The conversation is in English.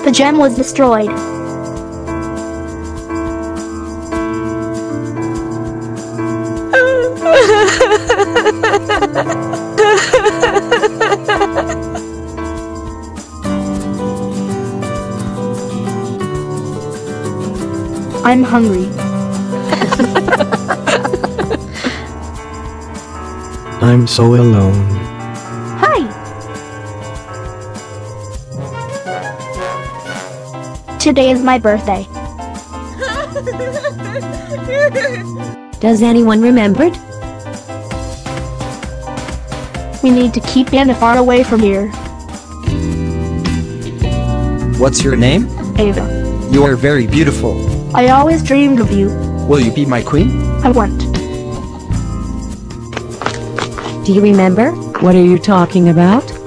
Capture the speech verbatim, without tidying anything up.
The gem was destroyed. I'm hungry. I'm so alone. Hi! Today is my birthday. Does anyone remembered? We need to keep Anna far away from here. What's your name? Ava. You are very beautiful. I always dreamed of you. Will you be my queen? I want. Do you remember? What are you talking about?